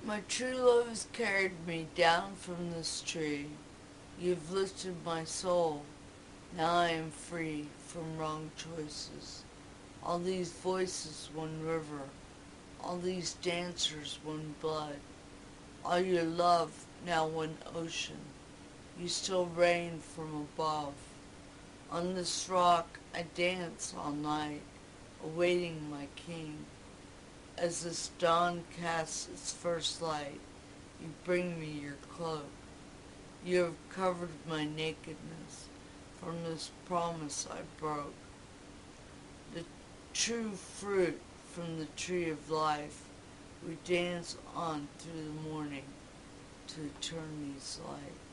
My true love has carried me down from this tree. You've lifted my soul. Now I am free from wrong choices. All these voices, one river. All these dancers, one blood. All your love, now one ocean. You still reign from above. On this rock I dance all night, awaiting my king. As this dawn casts its first light, you bring me your cloak. You have covered my nakedness. From this promise I broke. The true fruit from the tree of life, we dance on through the morning to eternity's light.